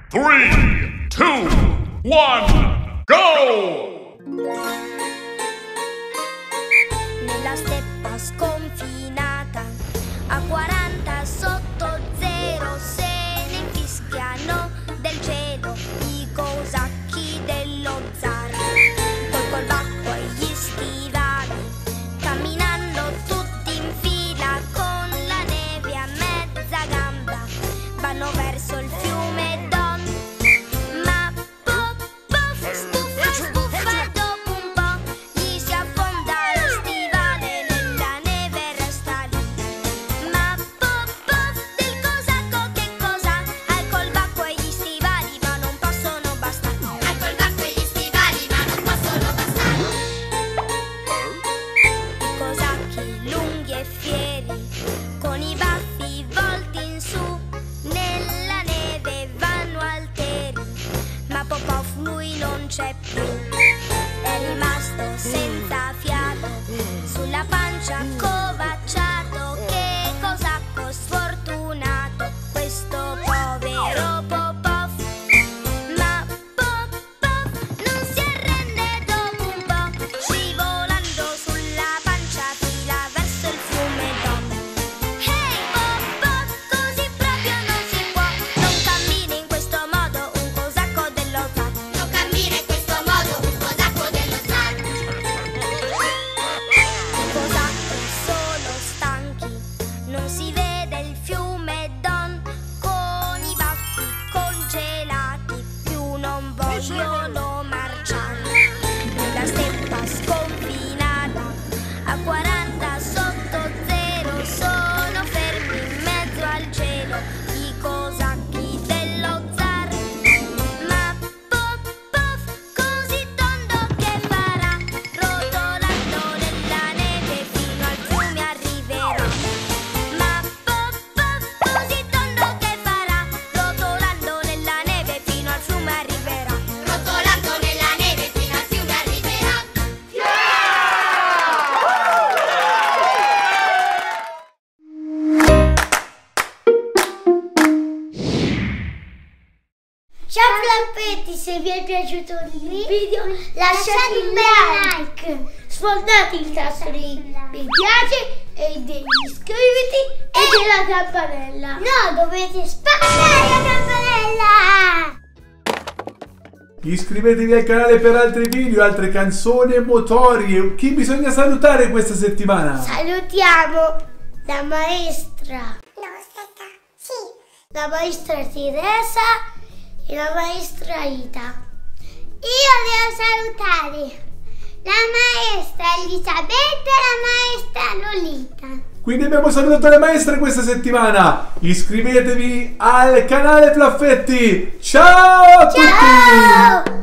3, 2, 1, go! Nella steppa sconfinata, a 40 sotto zero, se ne infischiano del cielo i cosacchi dello zar. Col colbacco e gli stivali, camminando tutti in fila, con la neve a mezza gamba, vanno verso il fiume Don. Ma spuffa, dopo un po' gli si affonda lo stivale, nella neve resta lì. Ma del cosacco che cosa? Al colbacco e gli stivali, ma non possono bastare. Al colbacco e gli stivali, ma non possono bastare. I cosacchi lunghi e fieri, con i baffi volti in su, nella neve vanno alteri, ma Popov lui non c'è più. È rimasto senza fiato, sulla pancia accovacciato. Che cosacco sfortunato, questo povero Popov. Ma Popov non si arrende dopo un po', scivolando sulla pancia fila verso il fiume Don. Hey Popov, così proprio non si può, non cammina in questo modo un cosacco dello zar. Non cammina in questo modo un cosacco dello zar. I cosacchi sono stanchi, non si vede il fiume Don, con i baffi congelati, più non vogliono marciare. Nella steppa sconfinata, a 40 sotto zero, sono fermi in mezzo al cielo i cosacchi dello zar. Ma Popov così tondo che farà, rotolando nella neve fino al fiume arriverà. Ma Popov così tondo che farà, rotolando nella neve fino al fiume arriverà. Rotolando nella neve fino al fiume arriverà. Ciao Flappetti, se vi è piaciuto il video lasciate un bel like, sfondate il tasto di mi piace e degli iscriviti e della campanella. No, dovete spaccare la campanella! Iscrivetevi al canale per altri video, altre canzoni e motori. Chi bisogna salutare questa settimana? Salutiamo la maestra, No, aspetta, sì. la maestra Teresa e la maestra Ita. Io devo salutare la maestra Elisabetta e la maestra Lolita. Quindi abbiamo salutato le maestre questa settimana. Iscrivetevi al canale Flaffetti. Ciao a tutti! Ciao!